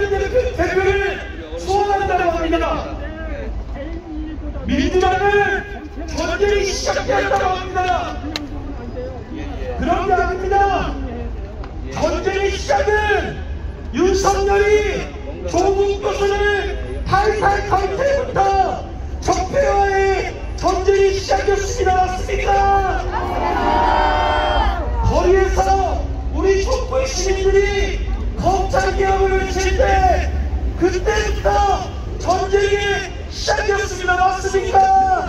이재명 대표를 소환한다고 합니다. 민주당은 전쟁이 시작되었다고 합니다. 그런 게 아닙니다. 전쟁의 시작은 윤석열이 조국 교수를 88 때부터 적폐와의 전쟁이 시작되었습니다. 맞습니까? 거리에서 우리 촛불 시민들이 검찰개혁을 외칠 때 그때부터 전쟁이 시작되었습니다. 맞습니까?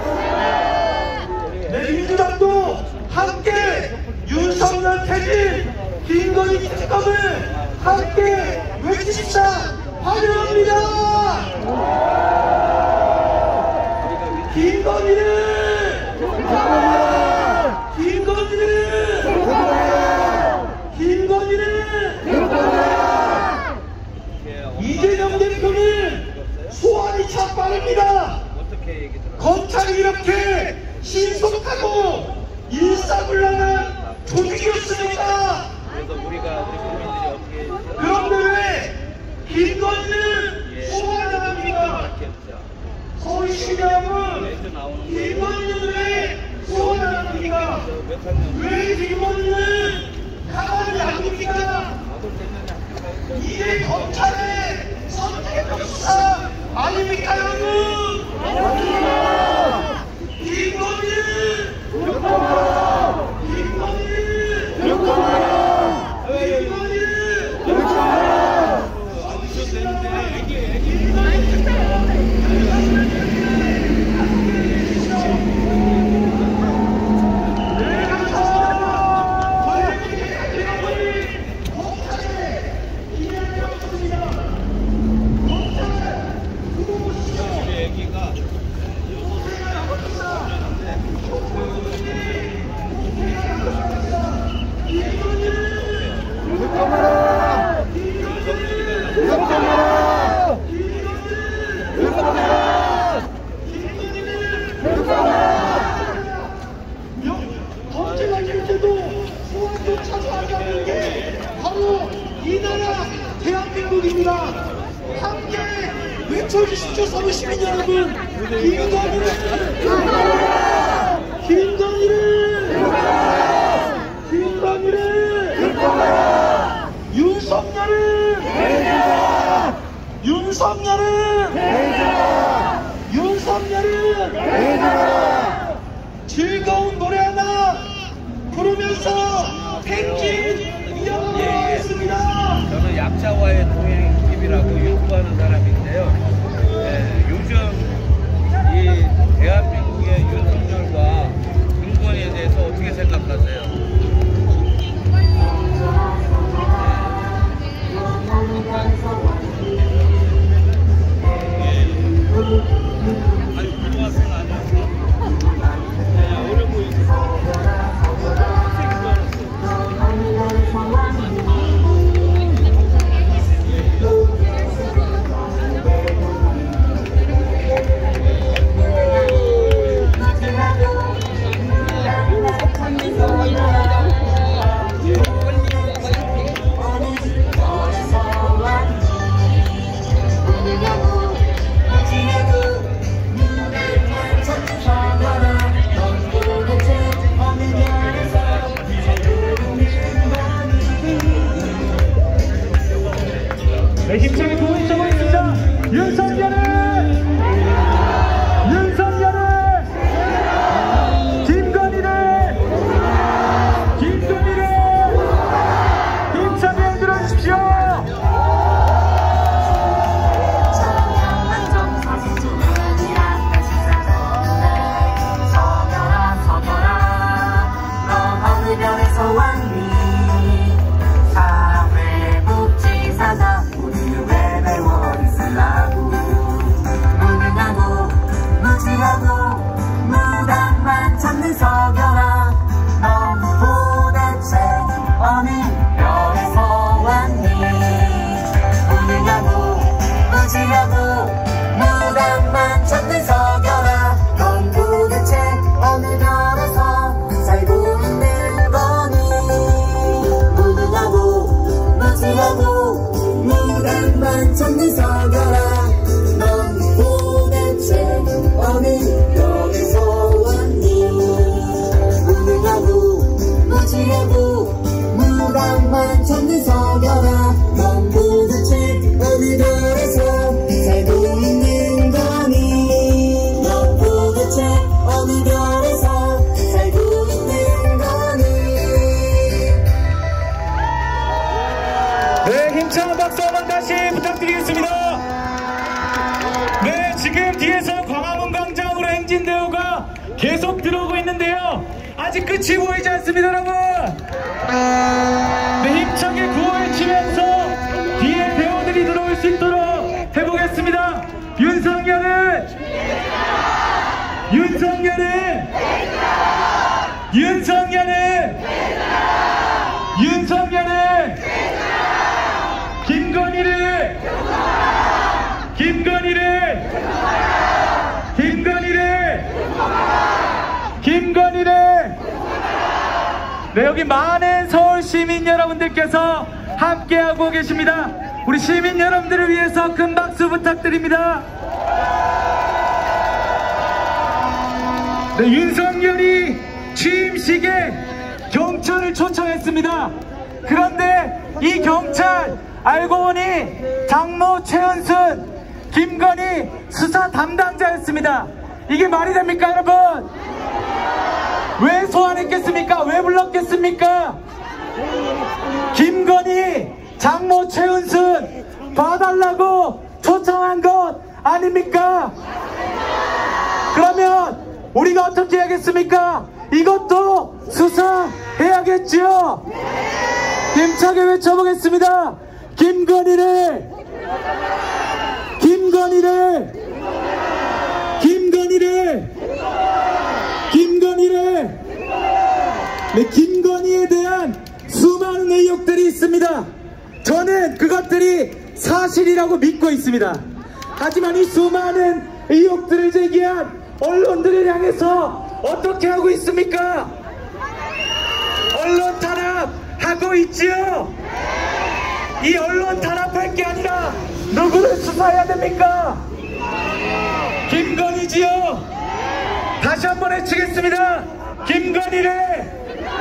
네, 민주당도 함께 윤석열 퇴진, 김건희 특검을 함께 외칩시다. 환영합니다. 김건희는 이재명 대표는 소환이 참 빠릅니다. 검찰이 이렇게 신속하고 일사불란한 조직이었습니까? 그런데 왜 김건희는 소환을 합니까? 서울 시장은 김건희는 왜 소환을 합니까? 왜 김건희는 가만히 안 둡니까? 이게 검찰의 선택의 역사 아닙니까, 여러분? 김건희는 대한민국입니다. 함께 외쳐주십시오, 서울 시민 여러분. 윤석열은 즐거운 노래 하나 부르면서 행진 이어가겠습니다. 저는 약자와의 동행팀이라고 유튜브하는 사람인데요. 요즘 이 대한민국의 윤석열과 김건희에 대해서 어떻게 생각하세요? 네, 힘차게 도움이 되고 있습니다. 윤석열은 김건희를 힘차게 흔들어 주십시오. 사회복지사다 우리는 왜 배워 있으라고. 바람만 찾는 서겨라. 넌 도대체 어느 역에서 왔니? 무능하고 무지하고 무감만 찾는 서겨라. 넌 도대체 어느 별에서 살고 있는 거니? 넌 도대체 어느 별에서 살고 있는 거니? 네, 힘찬 박수 한번 다시 부탁드리겠습니다. 네, 지금 뒤에서 광화문 광장으로 행진대로가 계속 들어오고 있는데요. 아직 끝이 보이지 않습니다, 여러분. 네, 힘차게 구호를 치면서 뒤에 배우들이 들어올 수 있도록 해보겠습니다. 윤석열은 김건희를 네, 여기 많은 서울 시민 여러분들께서 함께하고 계십니다. 우리 시민 여러분들을 위해서 큰 박수 부탁드립니다. 네, 윤석열이 취임식에 경찰을 초청했습니다. 그런데 이 경찰 알고 보니 장모 최은순, 김건희 수사 담당자였습니다. 이게 말이 됩니까, 여러분? 왜 소환했겠습니까? 왜 불렀겠습니까? 김건희, 장모 최은순 봐달라고 초청한 것 아닙니까? 그러면 우리가 어떻게 해야겠습니까? 이것도 수사해야겠지요. 힘차게 외쳐보겠습니다. 김건희를 네, 김건희에 대한 수많은 의혹들이 있습니다. 저는 그것들이 사실이라고 믿고 있습니다. 하지만 이 수많은 의혹들을 제기한 언론들을 향해서 어떻게 하고 있습니까? 언론 탄압하고 있지요. 이 언론 탄압할 게 아니라 누구를 수사해야 됩니까? 김건희지요. 다시 한번 외치겠습니다. 김건희를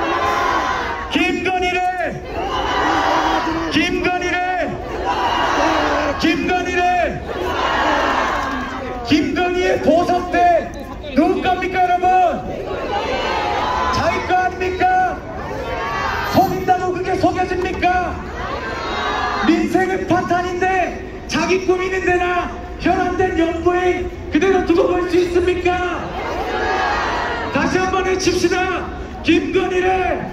김건희의 보석대 누구 겁니까, 여러분? 자기 거 아닙니까? 속인다고 그게 속여집니까? 민생은 파탄인데 자기 꾸미는 데나 현안된 연구인 그대로 두고 볼 수 있습니까? 다시 한번 외칩시다. 김건희를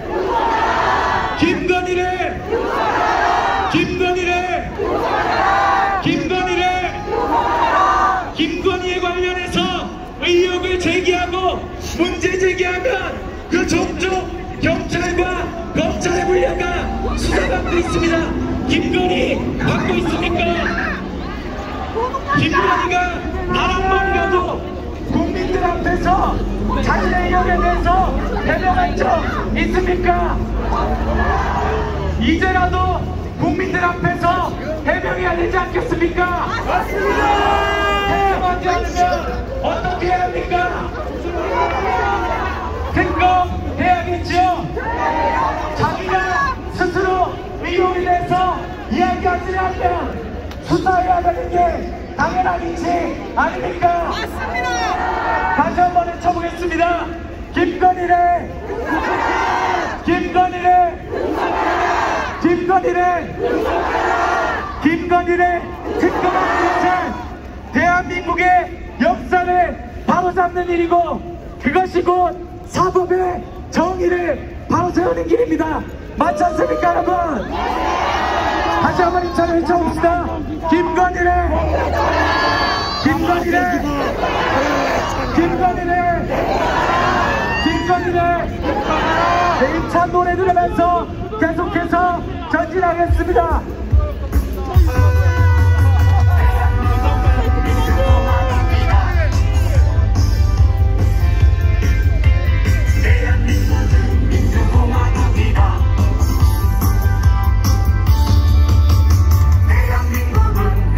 김건희에 관련해서 의혹을 제기하고 문제 제기하면 그 종종 경찰과 검찰의 분야가 수사받고 있습니다. 김건희 받고 있습니까? 김건희가 단 한 번이라도 국민들 앞에서 자신의 의혹에 대해서 해명한 적 있습니까? 이제라도 국민들 앞에서 해명해야 되지 않겠습니까? 맞습니다! 해명하지 않으면 어떻게 해야 합니까? 특검해야겠죠? 자기가 스스로 의혹에 대해서 이야기하지 않으면 수사해야 되는 게 당연한 이치 아닙니까? 맞습니다! 다시 한번 외쳐보겠습니다. 김건희를 특검하는 것은 대한민국의 역사를 바로잡는 일이고 그것이 곧 사법의 정의를 바로세우는 길입니다. 맞지 않습니까, 여러분? 다시 한번 힘차게 외쳐봅시다. 김건희를 네, 힘찬 노래 들으면서 계속해서 전진하겠습니다. 대한민국은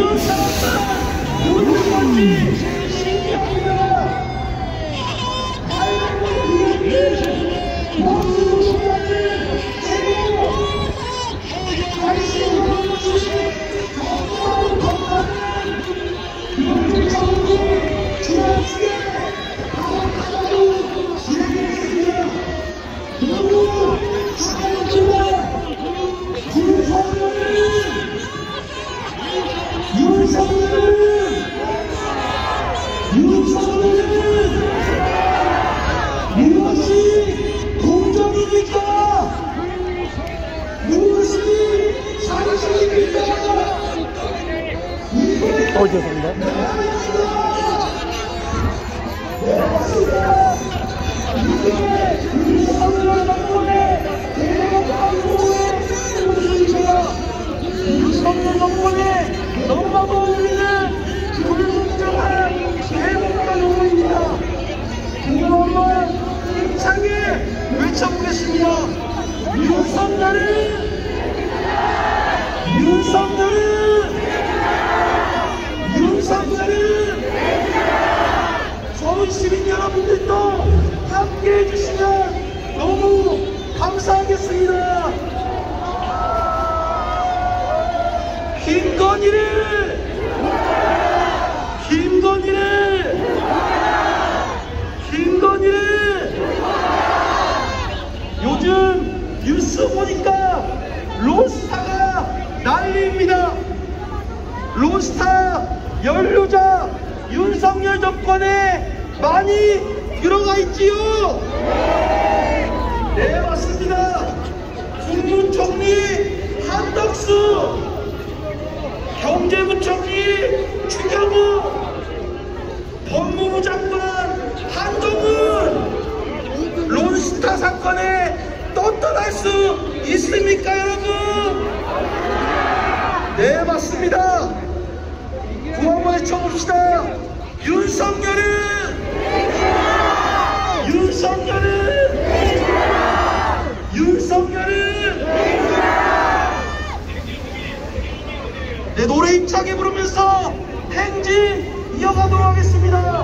이런 사람들은 모든 건지 신기합니다. 무엇이 공정입니까? 무엇이 사실입니까? 죄송합니다. 윤석열 덕분에 너무나도 우리는 불공정한 대목과 노동입니다. 한번 힘차게 외쳐보겠습니다. 윤석열은 서울 시민 여러분들도 함께 해주시면 너무 감사하겠습니다. 김건희를 요즘 뉴스 보니까 로스타가 난리입니다. 로스타 연루자 윤석열 정권에 많이 들어가 있지요. 네, 맞습니다. 국무총리 한덕수, 경제부총리 추경호, 법무부 장관 한동훈, 론스타 사건에 떳떳할 수 있습니까, 여러분? 네, 맞습니다. 구호 한번 외쳐봅시다. 윤석열은 네, 노래 힘차게 부르면서 행진 이어가도록 하겠습니다.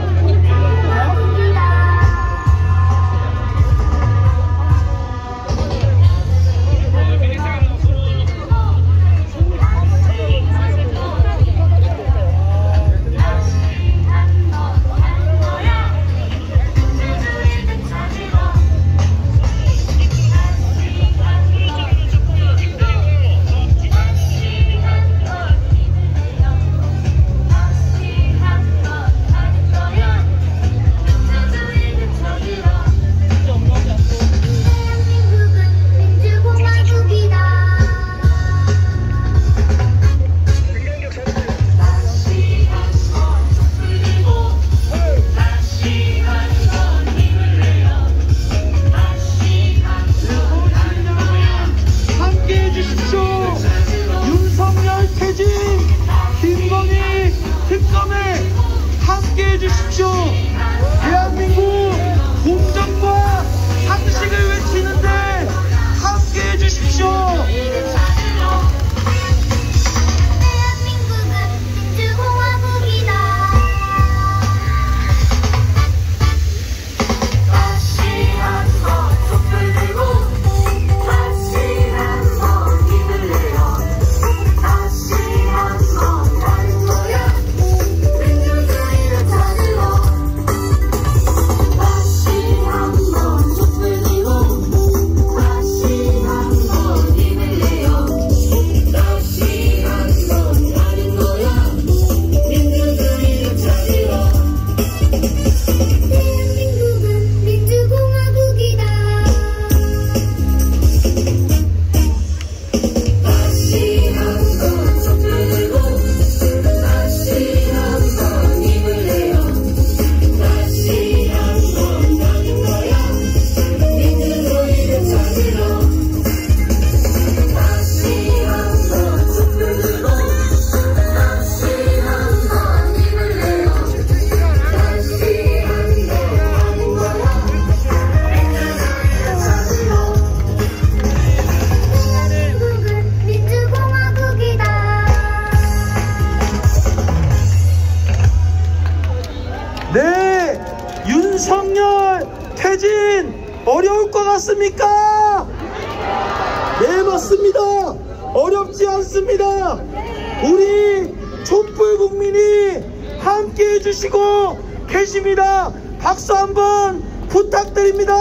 태진 어려울 것 같습니까? 네, 맞습니다. 어렵지 않습니다. 우리 촛불 국민이 함께 해주시고 계십니다. 박수 한번 부탁드립니다.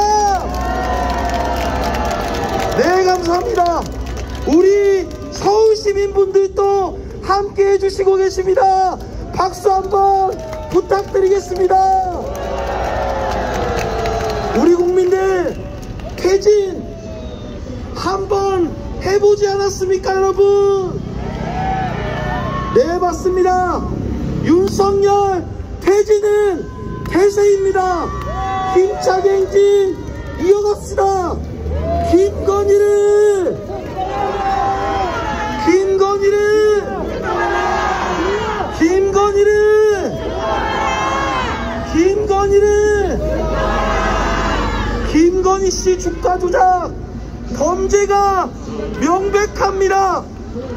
네, 감사합니다. 우리 서울 시민분들도 함께 해주시고 계십니다. 박수 한번 부탁드리겠습니다. 우리 국민들 태진 한번 해보지 않았습니까, 여러분? 네, 맞습니다. 윤석열 퇴진은 대세입니다. 힘차게 행진 이어갑시다. 김건희를 김건희씨 주가 조작 범죄가 명백합니다.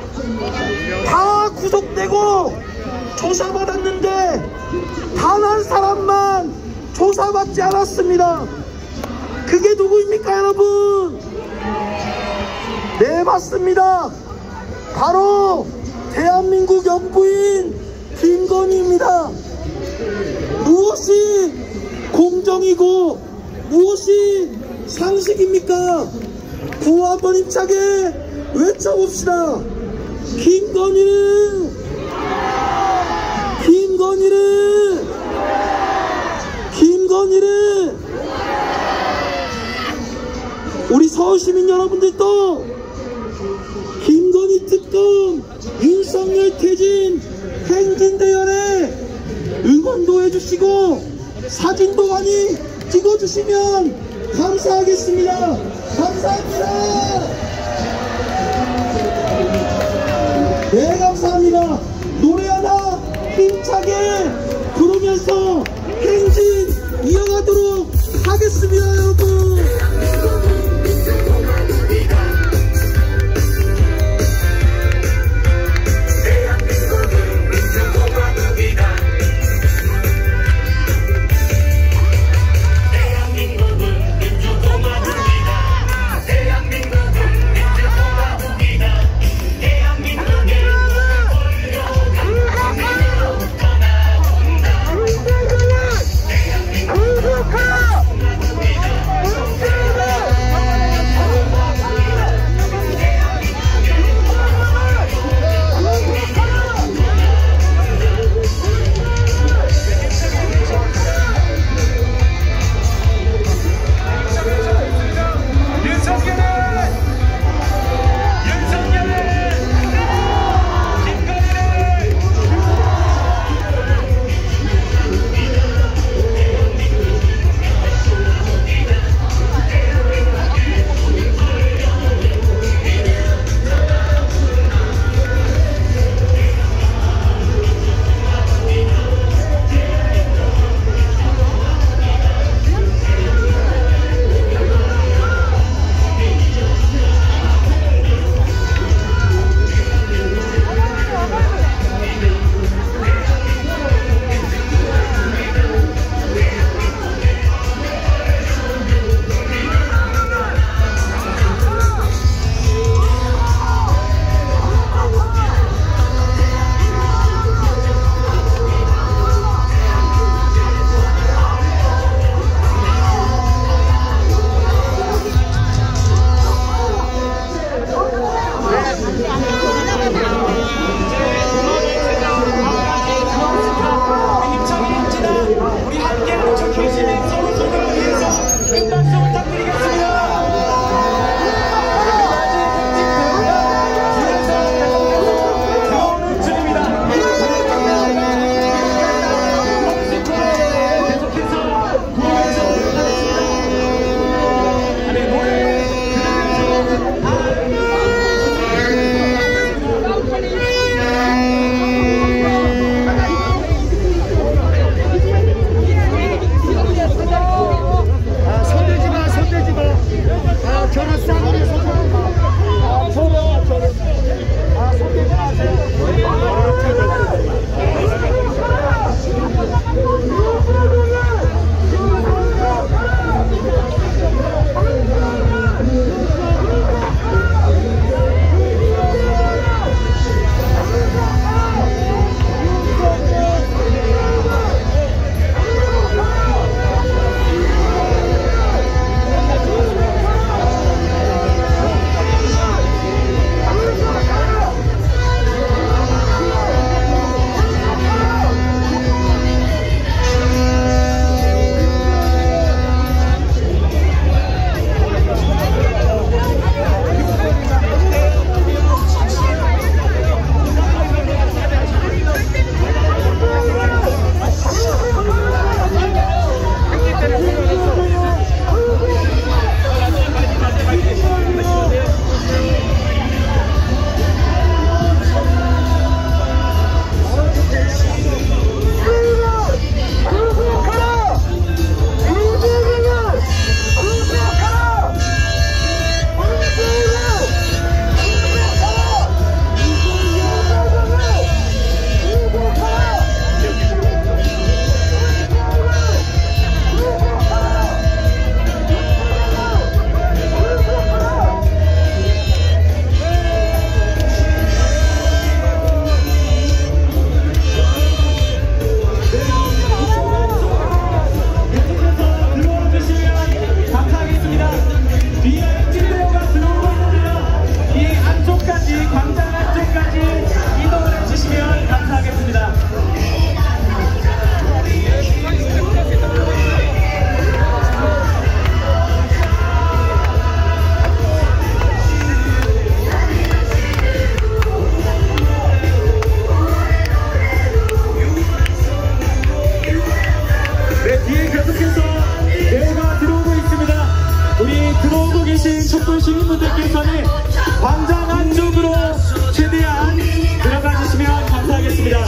다 구속되고 조사받았는데 단 한 사람만 조사받지 않았습니다. 그게 누구입니까, 여러분? 네, 맞습니다. 바로 대한민국 영부인 김건희입니다. 무엇이 공정이고 무엇이 상식입니까? 구호 한번 힘차게 외쳐봅시다. 김건희는 우리 서울시민 여러분들도 김건희 특검 윤석열 퇴진 행진대열에 응원도 해주시고 사진도 많이 찍어주시면 감사하겠습니다. 감사합니다. 네, 감사합니다. 노래 하나 힘차게 부르면서 행진 이어가도록 하겠습니다, 여러분. 하겠습니다.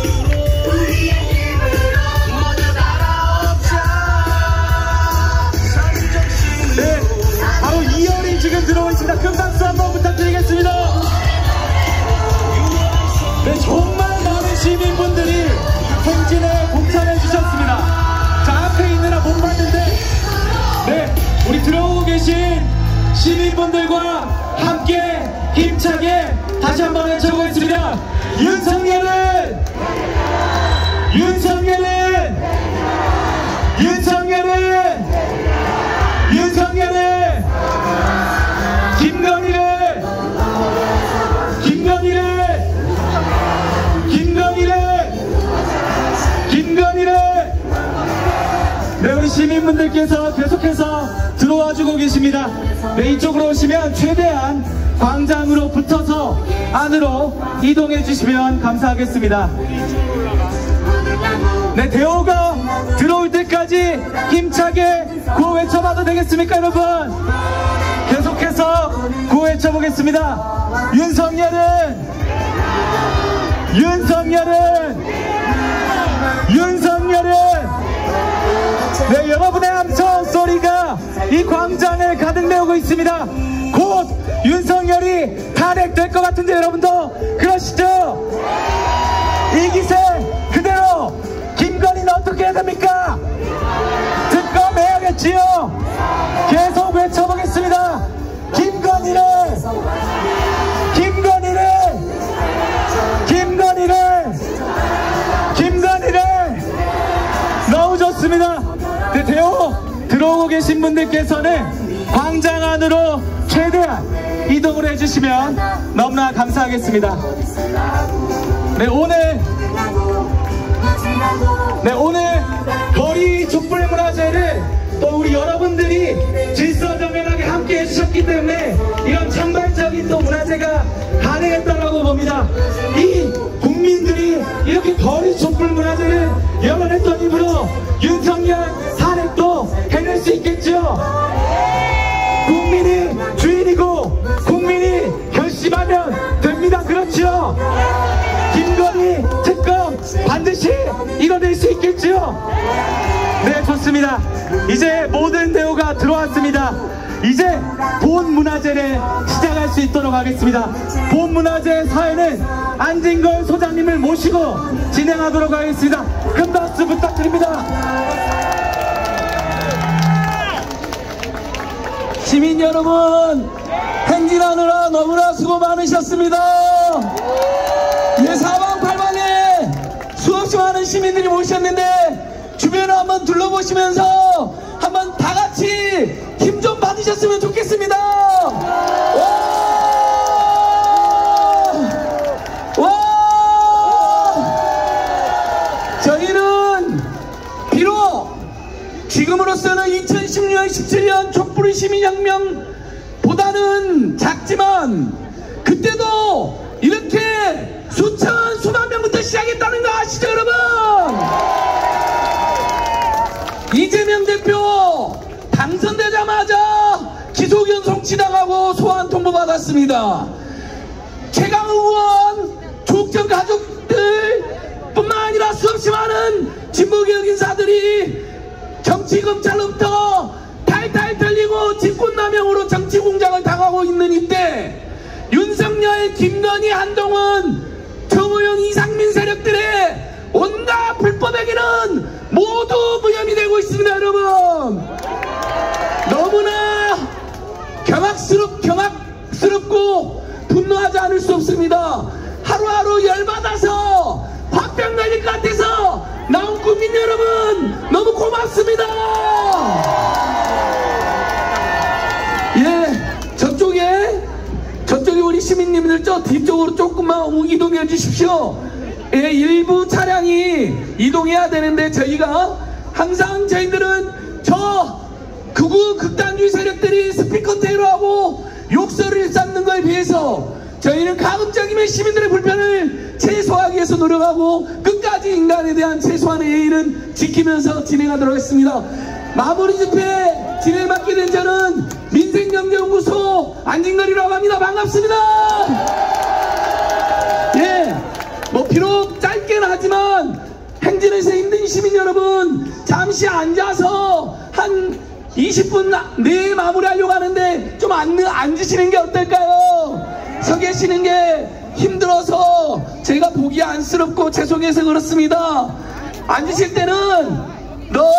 네, 바로 2열이 지금 들어오고 있습니다. 큰 박수 한번 부탁드리겠습니다. 네, 정말 많은 시민분들이 행진에 동참해 주셨습니다. 자, 앞에 있느라 못 봤는데, 네, 우리 들어오고 계신 시민분들과 함께 힘차게 다시 한번 외쳐보겠습니다. 윤석열은 김건희를 네, 우리 시민분들께서 계속해서 들어와주고 계십니다. 네, 이쪽으로 오시면 최대한 광장으로 붙어서 안으로 이동해 주시면 감사하겠습니다. 네, 대호가 들어올 때까지 힘차게 구호 외쳐봐도 되겠습니까, 여러분? 계속해서 구호 외쳐보겠습니다. 윤석열은 네, 여러분의 함성 소리가 이 광장을 가득 메우고 있습니다. 곧 윤석열이 탄핵될 것 같은데 여러분도 그러시죠? 이 기세 그대로 김건희는 어떻게 해야 됩니까? 특검해야겠지요. 계속 외쳐보겠습니다. 김건희를 너무 좋습니다. 네, 대호 들어오고 계신 분들께서는 광장 안으로 최대한 이동을 해주시면 너무나 감사하겠습니다. 네, 오늘 거리 촛불 문화제를 또 우리 여러분들이 질서정연하게 함께 해주셨기 때문에 이런 창발적인 또 문화제가 가능했다고 봅니다. 이 국민들이 이렇게 거리 촛불 문화제를 열어냈던 힘으로 윤석열 탄핵도 해낼 수 있겠죠. 국민이 주인이고 국민이 결심하면 됩니다. 그렇죠? 김건희 특검 반드시 이뤄낼 수 있겠죠. 네, 좋습니다. 이제 모든 대우가 들어왔습니다. 이제 본 문화제를 시작할 수 있도록 하겠습니다. 본 문화제 사회는 안진걸 소장님을 모시고 진행하도록 하겠습니다. 큰 박수 부탁드립니다. 시민 여러분, 행진하느라 너무나 수고 많으셨습니다. 예, 사방팔방에 수없이 많은 시민들이 모셨는데 주변을 한번 둘러보시면서 한번 다 같이 힘 좀 받으셨으면 좋겠습니다. 저희는 비록 지금으로서는 2016년 17년 촛불의 시민혁명보다는 작지만 그때도 이렇게 수천 수만 명부터 시작했다는 거 아시죠, 여러분? 이재명 대표 당선되자마자 기소견 송치당하고 소환 통보받았습니다. 최강 의원, 조국정 가족들 뿐만 아니라 수없이 많은 진보개혁 인사들이 정치검찰로부터 탈탈 털리고 직권남용으로 정치공작을 당하고 있는 이때 윤석열, 김건희, 한동훈, 정호영, 이상민 세력들의 온갖 불법에게는 모두 무혐의 되고 있습니다. 여러분, 너무나 경악스럽고 분노하지 않을 수 없습니다. 하루하루 열받아서 화병 날릴 것 같아서 나온 국민 여러분 너무 고맙습니다. 예, 저쪽에 우리 시민님들 저 뒤쪽으로 조금만 이동해 주십시오. 예, 일부 차량이 이동해야 되는데 저희가 항상 저희들은 저 극우 극단주의 세력들이 스피커 테러하고 욕설을 쌓는 거에 비해서 저희는 가급적이면 시민들의 불편을 최소화하기 위해서 노력하고 끝까지 인간에 대한 최소한의 예의는 지키면서 진행하도록 하겠습니다. 마무리 집회 진행 맡게 된 저는 민생경제연구소 안진걸이라고 합니다. 반갑습니다. 예, 비록 짧은 운전해서 힘든 시민 여러분, 잠시 앉아서 한 20분 내에 마무리하려고 하는데 좀 앉으시는 게 어떨까요? 서 계시는 게 힘들어서 제가 보기 안쓰럽고 죄송해서 그렇습니다. 앉으실 때는